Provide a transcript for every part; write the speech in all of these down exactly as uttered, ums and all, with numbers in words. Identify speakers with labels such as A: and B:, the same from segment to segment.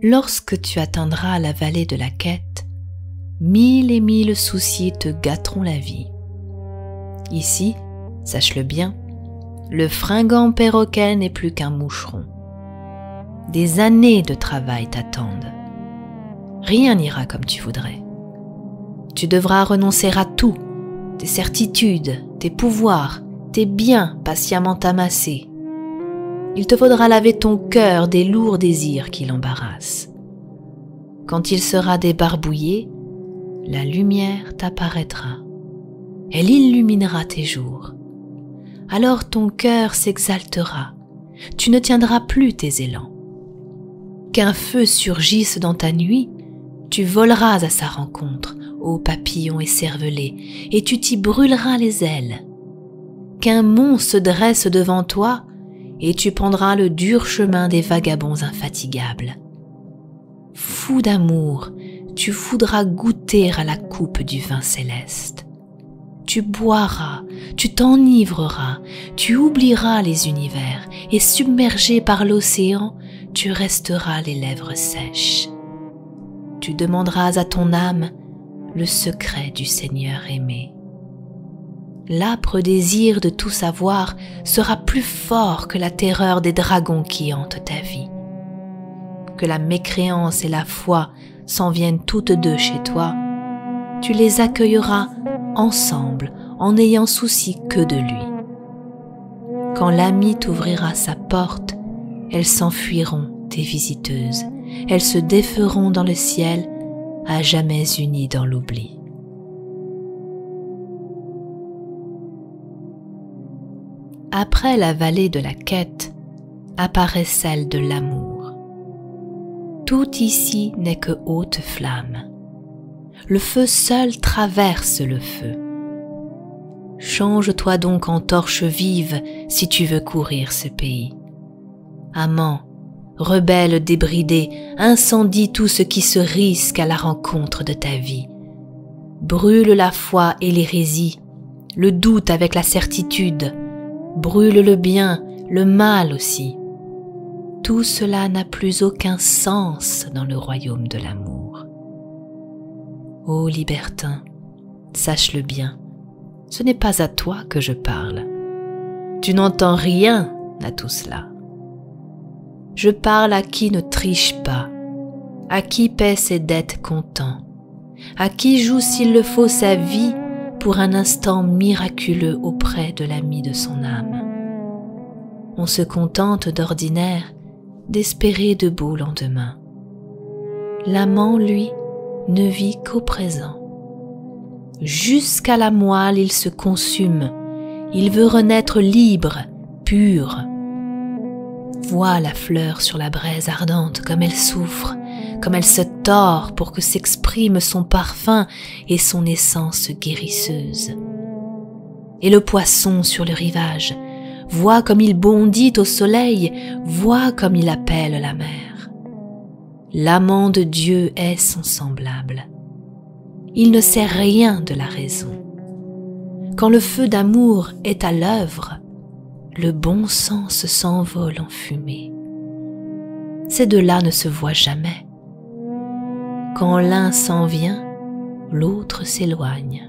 A: Lorsque tu atteindras la vallée de la quête, mille et mille soucis te gâteront la vie. Ici, sache-le bien, le fringant perroquet n'est plus qu'un moucheron. Des années de travail t'attendent. Rien n'ira comme tu voudrais. Tu devras renoncer à tout, tes certitudes, tes pouvoirs, tes biens patiemment amassés. Il te faudra laver ton cœur des lourds désirs qui l'embarrassent. Quand il sera débarbouillé, la lumière t'apparaîtra. Elle illuminera tes jours. Alors ton cœur s'exaltera. Tu ne tiendras plus tes élans. Qu'un feu surgisse dans ta nuit, tu voleras à sa rencontre, ô papillon écervelé, et tu t'y brûleras les ailes. Qu'un mont se dresse devant toi, et tu prendras le dur chemin des vagabonds infatigables. Fou d'amour, tu voudras goûter à la coupe du vin céleste. Tu boiras, tu t'enivreras, tu oublieras les univers, et submergé par l'océan, tu resteras les lèvres sèches. Tu demanderas à ton âme le secret du Seigneur aimé. L'âpre désir de tout savoir sera plus fort que la terreur des dragons qui hantent ta vie. Que la mécréance et la foi s'en viennent toutes deux chez toi, tu les accueilleras ensemble en n'ayant souci que de lui. Quand l'ami t'ouvrira sa porte, elles s'enfuiront, tes visiteuses, elles se déferont dans le ciel, à jamais unies dans l'oubli. Après la vallée de la quête, apparaît celle de l'amour. Tout ici n'est que haute flamme. Le feu seul traverse le feu. Change-toi donc en torche vive si tu veux courir ce pays. Amant, rebelle débridé, incendie tout ce qui se risque à la rencontre de ta vie. Brûle la foi et l'hérésie, le doute avec la certitude. Brûle le bien, le mal aussi. Tout cela n'a plus aucun sens dans le royaume de l'amour. Ô libertin, sache-le bien, ce n'est pas à toi que je parle. Tu n'entends rien à tout cela. Je parle à qui ne triche pas, à qui paie ses dettes content, à qui joue s'il le faut sa vie pour un instant miraculeux auprès de l'ami de son âme. On se contente d'ordinaire d'espérer de beaux lendemains. L'amant, lui, ne vit qu'au présent. Jusqu'à la moelle, il se consume. Il veut renaître libre, pur. Vois la fleur sur la braise ardente, comme elle souffre, comme elle se tord pour que s'exprime son parfum et son essence guérisseuse. Et le poisson sur le rivage, vois comme il bondit au soleil, vois comme il appelle la mer. L'amant de Dieu est son semblable. Il ne sait rien de la raison. Quand le feu d'amour est à l'œuvre, le bon sens s'envole en fumée. Ces deux-là ne se voient jamais. Quand l'un s'en vient, l'autre s'éloigne.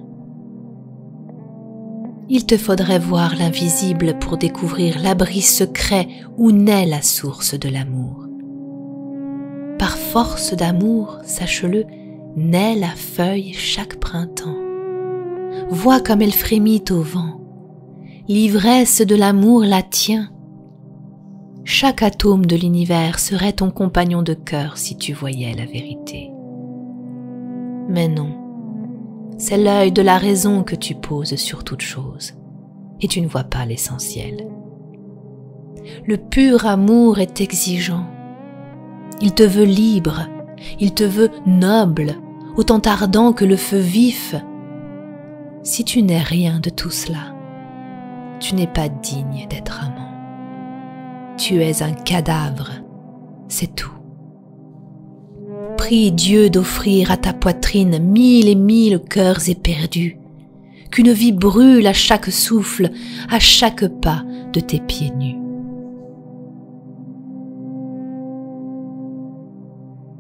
A: Il te faudrait voir l'invisible pour découvrir l'abri secret où naît la source de l'amour. Par force d'amour, sache-le, naît la feuille chaque printemps. Vois comme elle frémit au vent. L'ivresse de l'amour la tient. Chaque atome de l'univers serait ton compagnon de cœur si tu voyais la vérité. Mais non, c'est l'œil de la raison que tu poses sur toute chose, et tu ne vois pas l'essentiel. Le pur amour est exigeant. Il te veut libre, il te veut noble, autant ardent que le feu vif. Si tu n'es rien de tout cela, tu n'es pas digne d'être amant. Tu es un cadavre, c'est tout. Prie Dieu d'offrir à ta poitrine mille et mille cœurs éperdus, qu'une vie brûle à chaque souffle, à chaque pas de tes pieds nus.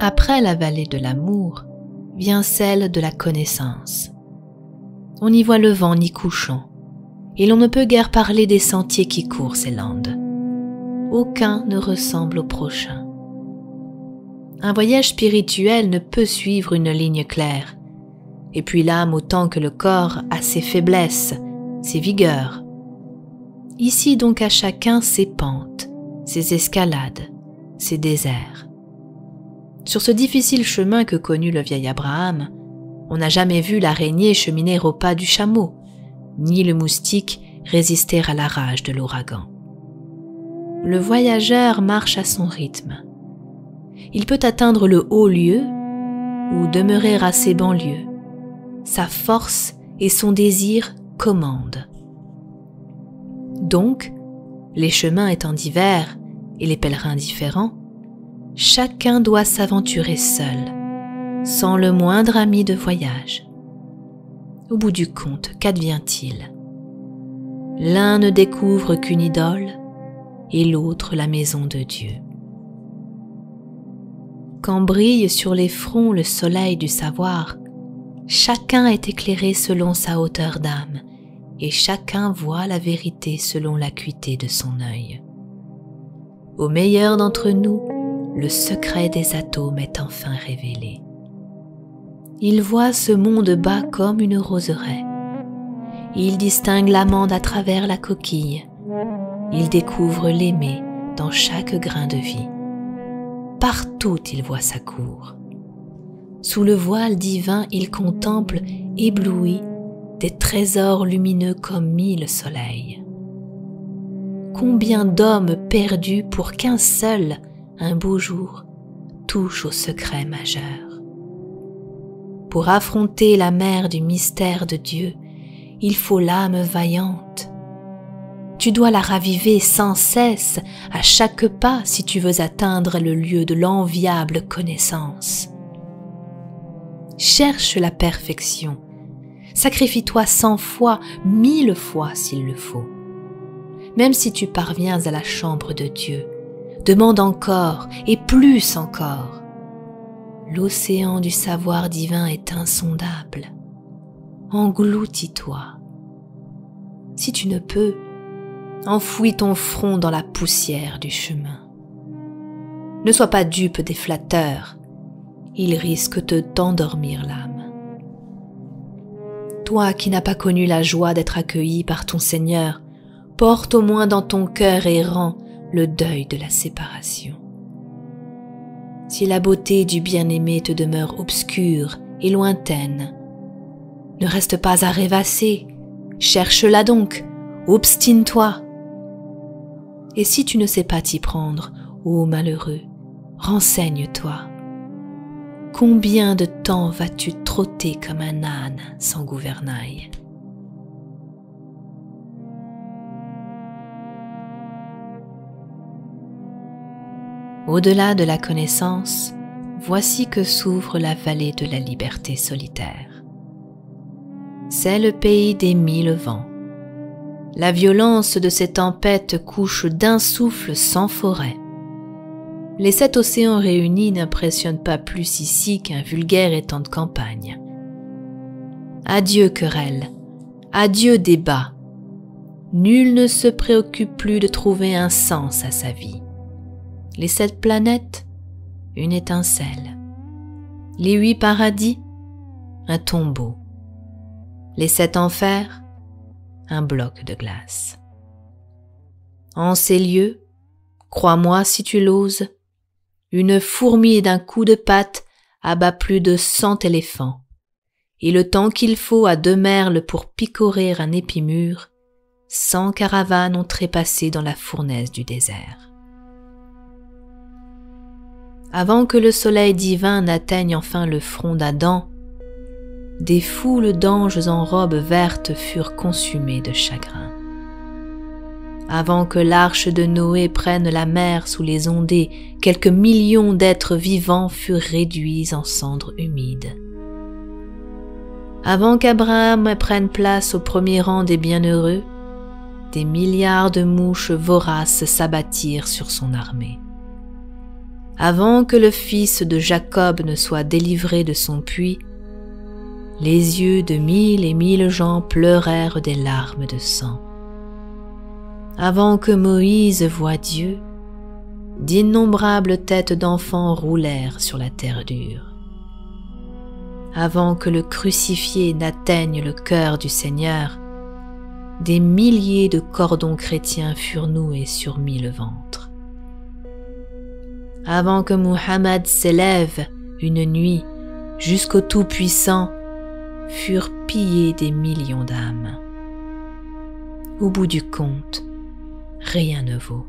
A: Après la vallée de l'amour vient celle de la connaissance. On n'y voit le vent ni couchant, et l'on ne peut guère parler des sentiers qui courent ces landes. Aucun ne ressemble au prochain. Un voyage spirituel ne peut suivre une ligne claire, et puis l'âme autant que le corps a ses faiblesses, ses vigueurs. Ici donc à chacun ses pentes, ses escalades, ses déserts. Sur ce difficile chemin que connut le vieil Abraham, on n'a jamais vu l'araignée cheminer au pas du chameau, ni le moustique résister à la rage de l'ouragan. Le voyageur marche à son rythme. Il peut atteindre le haut lieu ou demeurer à ses banlieues. Sa force et son désir commandent. Donc, les chemins étant divers et les pèlerins différents, chacun doit s'aventurer seul, sans le moindre ami de voyage. Au bout du compte, qu'advient-il? L'un ne découvre qu'une idole et l'autre la maison de Dieu. Quand brille sur les fronts le soleil du savoir, chacun est éclairé selon sa hauteur d'âme et chacun voit la vérité selon l'acuité de son œil. Au meilleur d'entre nous, le secret des atomes est enfin révélé. Il voit ce monde bas comme une roseraie. Il distingue l'amande à travers la coquille. Il découvre l'aimé dans chaque grain de vie. Partout il voit sa cour. Sous le voile divin, il contemple, ébloui, des trésors lumineux comme mille soleils. Combien d'hommes perdus pour qu'un seul, un beau jour, touche au secret majeur. Pour affronter la mer du mystère de Dieu, il faut l'âme vaillante. Tu dois la raviver sans cesse à chaque pas si tu veux atteindre le lieu de l'enviable connaissance. Cherche la perfection. Sacrifie-toi cent fois, mille fois s'il le faut. Même si tu parviens à la chambre de Dieu, demande encore et plus encore. L'océan du savoir divin est insondable. Engloutis-toi. Si tu ne peux, enfouis ton front dans la poussière du chemin. Ne sois pas dupe des flatteurs, ils risquent de t'endormir l'âme. Toi qui n'as pas connu la joie d'être accueilli par ton Seigneur, porte au moins dans ton cœur errant le deuil de la séparation. Si la beauté du bien-aimé te demeure obscure et lointaine, ne reste pas à rêvasser, cherche-la donc, obstine-toi. Et si tu ne sais pas t'y prendre, ô malheureux, renseigne-toi. Combien de temps vas-tu trotter comme un âne sans gouvernail? Au-delà de la connaissance, voici que s'ouvre la vallée de la liberté solitaire. C'est le pays des mille vents. La violence de ces tempêtes couche d'un souffle sans forêt. Les sept océans réunis n'impressionnent pas plus ici qu'un vulgaire étang de campagne. Adieu querelle, adieu débat. Nul ne se préoccupe plus de trouver un sens à sa vie. Les sept planètes, une étincelle. Les huit paradis, un tombeau. Les sept enfers, un bloc de glace. En ces lieux, crois-moi si tu l'oses, une fourmi d'un coup de patte abat plus de cent éléphants, et le temps qu'il faut à deux merles pour picorer un épimure, cent caravanes ont trépassé dans la fournaise du désert. Avant que le soleil divin n'atteigne enfin le front d'Adam, des foules d'anges en robes vertes furent consumées de chagrin. Avant que l'arche de Noé prenne la mer sous les ondées, quelques millions d'êtres vivants furent réduits en cendres humides. Avant qu'Abraham prenne place au premier rang des bienheureux, des milliards de mouches voraces s'abattirent sur son armée. avant que le fils de Jacob ne soit délivré de son puits, les yeux de mille et mille gens pleurèrent des larmes de sang. Avant que Moïse voie Dieu, d'innombrables têtes d'enfants roulèrent sur la terre dure. Avant que le crucifié n'atteigne le cœur du Seigneur, des milliers de cordons chrétiens furent noués sur mille ventres. Avant que Muhammad s'élève une nuit jusqu'au Tout-Puissant, furent pillés des millions d'âmes. Au bout du compte, rien ne vaut.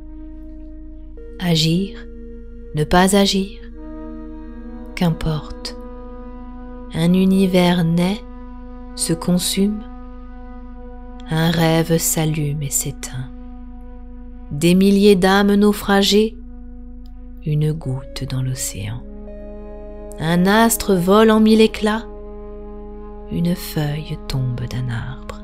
A: Agir, ne pas agir, qu'importe. Un univers naît, se consume, un rêve s'allume et s'éteint. Des milliers d'âmes naufragées, une goutte dans l'océan. Un astre vole en mille éclats, une feuille tombe d'un arbre.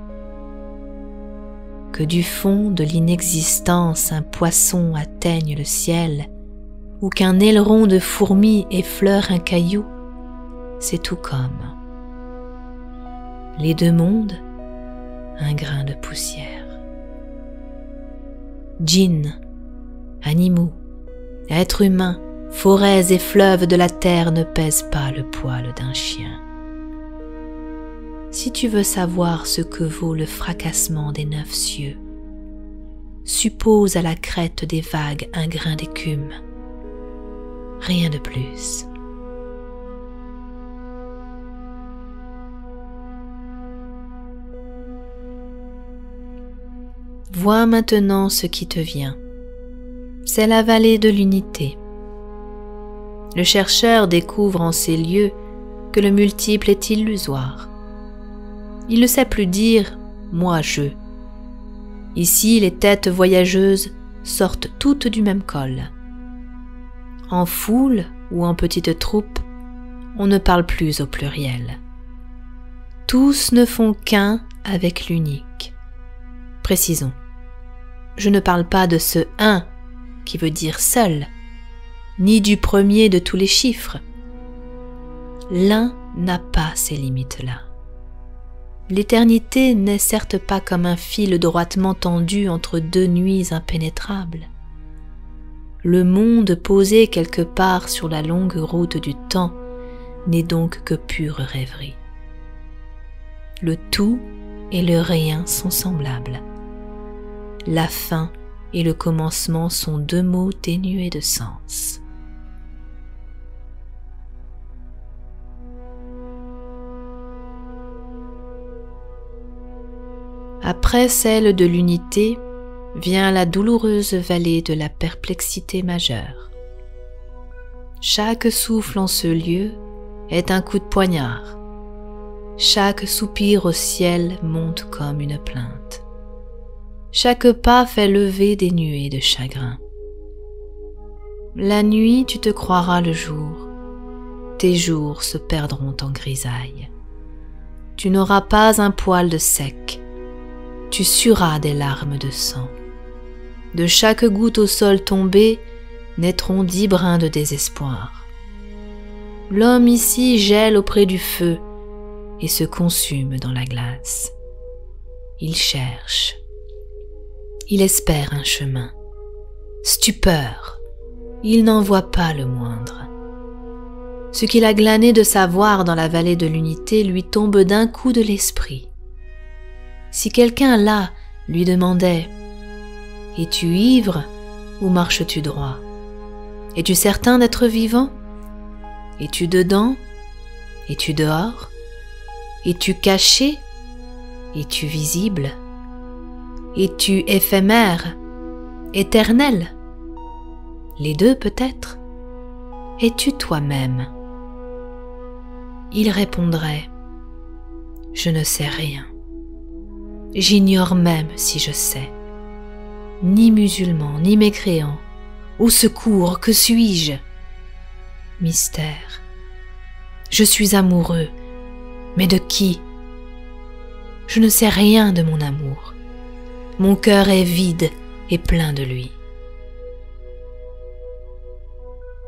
A: Que du fond de l'inexistence un poisson atteigne le ciel, ou qu'un aileron de fourmi effleure un caillou, c'est tout comme. Les deux mondes, un grain de poussière. Djinns, animaux, êtres humains, forêts et fleuves de la terre ne pèsent pas le poil d'un chien. Si tu veux savoir ce que vaut le fracassement des neuf cieux, suppose à la crête des vagues un grain d'écume, rien de plus. Vois maintenant ce qui te vient. C'est la vallée de l'unité. Le chercheur découvre en ces lieux que le multiple est illusoire. Il ne sait plus dire « moi je ». Ici, les têtes voyageuses sortent toutes du même col. En foule ou en petite troupe, on ne parle plus au pluriel. Tous ne font qu'un avec l'unique. Précisons, je ne parle pas de ce « un » qui veut dire seul, ni du premier de tous les chiffres. L'un n'a pas ces limites-là. L'éternité n'est certes pas comme un fil droitement tendu entre deux nuits impénétrables. Le monde posé quelque part sur la longue route du temps n'est donc que pure rêverie. Le tout et le rien sont semblables. La fin et le commencement sont deux mots dénués de sens. Après celle de l'unité, vient la douloureuse vallée de la perplexité majeure. Chaque souffle en ce lieu est un coup de poignard. Chaque soupir au ciel monte comme une plainte. Chaque pas fait lever des nuées de chagrin. La nuit, tu te croiras le jour. Tes jours se perdront en grisaille. Tu n'auras pas un poil de sec. Tu sueras des larmes de sang. De chaque goutte au sol tombée naîtront dix brins de désespoir. L'homme ici gèle auprès du feu et se consume dans la glace. Il cherche. Il espère un chemin. Stupeur, il n'en voit pas le moindre. Ce qu'il a glané de savoir dans la vallée de l'unité lui tombe d'un coup de l'esprit. Si quelqu'un là lui demandait « Es-tu ivre ou marches-tu droit? Es-tu certain d'être vivant? Es-tu dedans? Es-tu dehors? Es-tu caché? Es-tu visible? Es-tu éphémère? Éternel? Les deux peut-être? Es-tu toi-même? » Il répondrait « Je ne sais rien. J'ignore même si je sais. Ni musulman, ni mécréant. Au secours, que suis-je? Mystère. Je suis amoureux, mais de qui? Je ne sais rien de mon amour. Mon cœur est vide et plein de lui.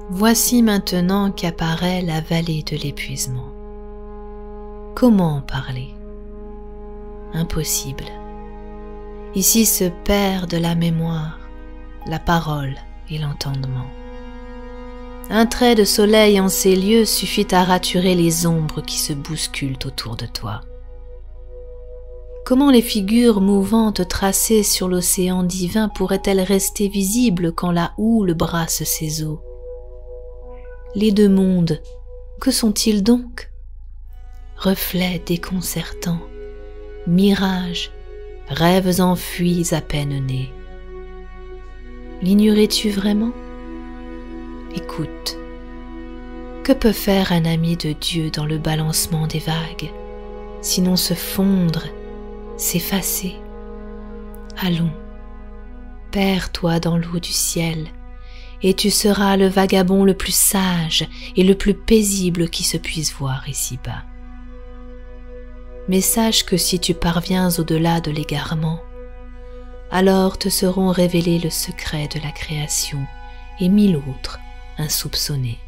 A: Voici maintenant qu'apparaît la vallée de l'épuisement. Comment en parler? Impossible. Ici se perdent la mémoire, la parole et l'entendement. Un trait de soleil en ces lieux suffit à raturer les ombres qui se bousculent autour de toi. Comment les figures mouvantes tracées sur l'océan divin pourraient-elles rester visibles quand la houle brasse ses eaux? Les deux mondes, que sont-ils donc? Reflets déconcertants, mirages, rêves enfuis à peine nés. L'ignorais-tu vraiment? Écoute, que peut faire un ami de Dieu dans le balancement des vagues, sinon se fondre, s'effacer? Allons, perds-toi dans l'eau du ciel, et tu seras le vagabond le plus sage et le plus paisible qui se puisse voir ici-bas. Mais sache que si tu parviens au-delà de l'égarement, alors te seront révélés le secret de la création et mille autres insoupçonnés.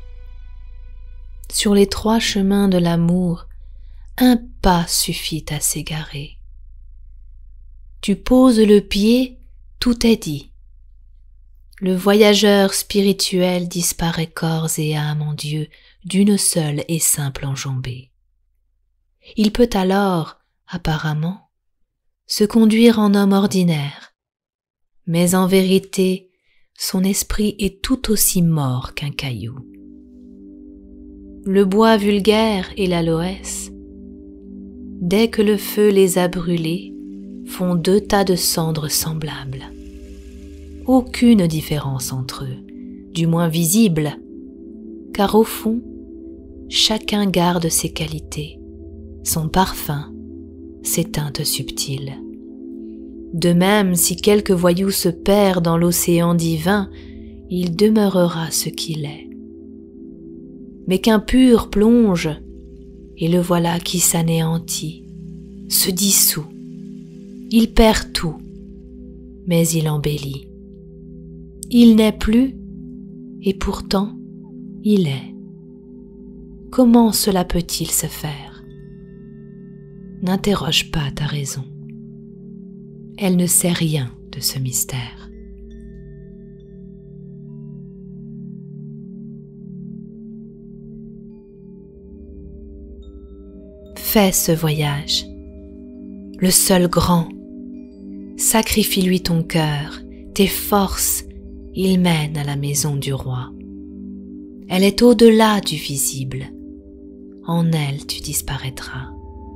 A: Sur les trois chemins de l'amour, un pas suffit à s'égarer. Tu poses le pied, tout est dit. Le voyageur spirituel disparaît corps et âme en Dieu d'une seule et simple enjambée. Il peut alors, apparemment, se conduire en homme ordinaire, mais en vérité, son esprit est tout aussi mort qu'un caillou. Le bois vulgaire et l'aloès, dès que le feu les a brûlés, font deux tas de cendres semblables. Aucune différence entre eux, du moins visible, car au fond, chacun garde ses qualités, son parfum, ses teintes subtiles. De même, si quelque voyou se perd dans l'océan divin, il demeurera ce qu'il est. Mais qu'un pur plonge, et le voilà qui s'anéantit, se dissout. Il perd tout, mais il embellit. Il n'est plus, et pourtant, il est. Comment cela peut-il se faire? N'interroge pas ta raison. Elle ne sait rien de ce mystère. Fais ce voyage, le seul grand. Sacrifie-lui ton cœur, tes forces, il mène à la maison du roi. Elle est au-delà du visible. En elle tu disparaîtras.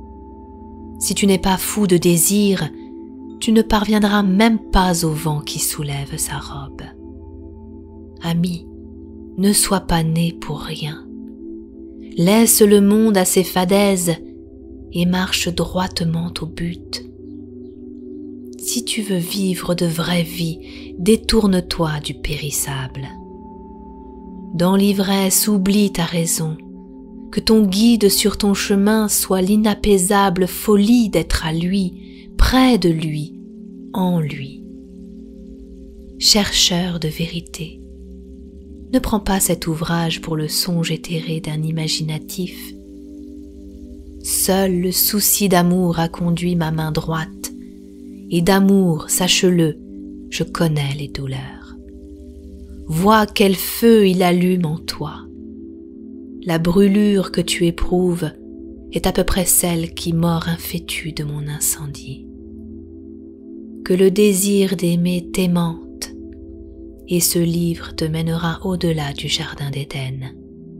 A: Si tu n'es pas fou de désir, tu ne parviendras même pas au vent qui soulève sa robe. Ami, ne sois pas né pour rien. Laisse le monde à ses fadaises et marche droitement au but. Si tu veux vivre de vraie vie, détourne-toi du périssable. Dans l'ivresse, oublie ta raison, que ton guide sur ton chemin soit l'inapaisable folie d'être à lui, près de lui, en lui. Chercheur de vérité, ne prends pas cet ouvrage pour le songe éthéré d'un imaginatif. Seul le souci d'amour a conduit ma main droite, et d'amour, sache-le, je connais les douleurs. Vois quel feu il allume en toi. La brûlure que tu éprouves est à peu près celle qui mord un fétu de mon incendie. Que le désir d'aimer t'aimante, et ce livre te mènera au-delà du jardin d'Éden.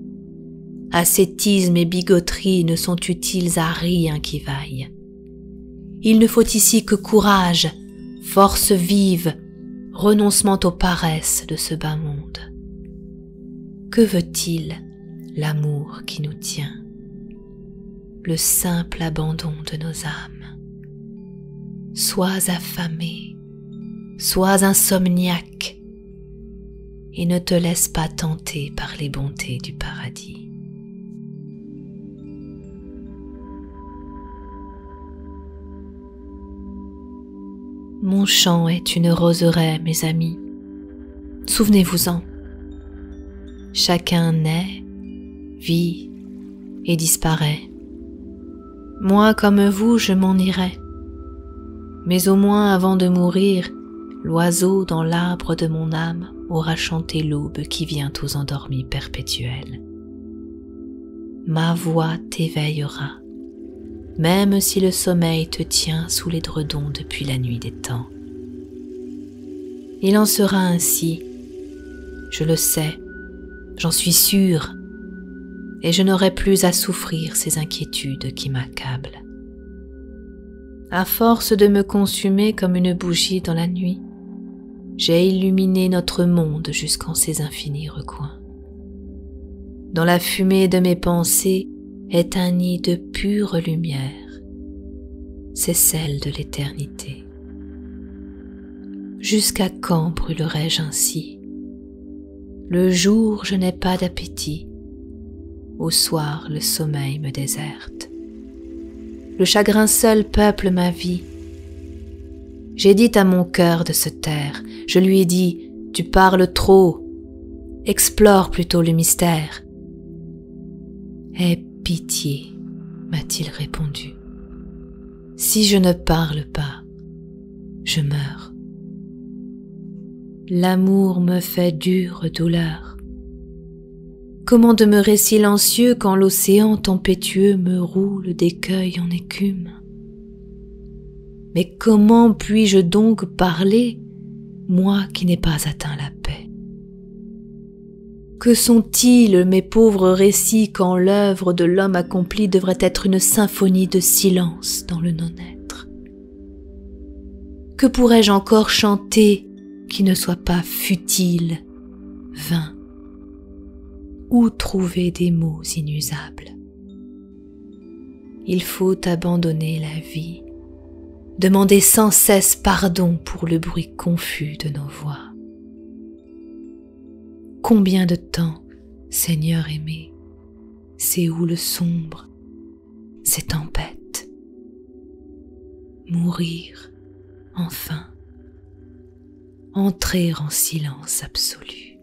A: Ascétisme et bigoterie ne sont utiles à rien qui vaille. Il ne faut ici que courage, force vive, renoncement aux paresses de ce bas monde. Que veut-il, l'amour qui nous tient? Le simple abandon de nos âmes. Sois affamé, sois insomniaque, et ne te laisse pas tenter par les bontés du paradis. Mon chant est une roseraie, mes amis. Souvenez-vous-en. Chacun naît, vit et disparaît. Moi comme vous, je m'en irai. Mais au moins avant de mourir, l'oiseau dans l'arbre de mon âme aura chanté l'aube qui vient aux endormis perpétuels. Ma voix t'éveillera, même si le sommeil te tient sous l'édredon depuis la nuit des temps. Il en sera ainsi, je le sais, j'en suis sûre, et je n'aurai plus à souffrir ces inquiétudes qui m'accablent. À force de me consumer comme une bougie dans la nuit, j'ai illuminé notre monde jusqu'en ses infinis recoins. Dans la fumée de mes pensées est un nid de pure lumière, c'est celle de l'éternité. Jusqu'à quand brûlerai-je ainsi? Le jour, je n'ai pas d'appétit, au soir, le sommeil me déserte. Le chagrin seul peuple ma vie. J'ai dit à mon cœur de se taire, je lui ai dit, tu parles trop, explore plutôt le mystère. Aie pitié, m'a-t-il répondu, si je ne parle pas, je meurs. L'amour me fait dure douleur. Comment demeurer silencieux quand l'océan tempétueux me roule d'écueil en écume? Mais comment puis-je donc parler, moi qui n'ai pas atteint la paix? Que sont-ils mes pauvres récits quand l'œuvre de l'homme accompli devrait être une symphonie de silence dans le non-être? Que pourrais-je encore chanter qui ne soit pas futile, vain? Où trouver des mots inusables? Il faut abandonner la vie, demander sans cesse pardon pour le bruit confus de nos voix. Combien de temps, Seigneur aimé, c'est où le sombre, ces tempêtes? Mourir, enfin, entrer en silence absolu.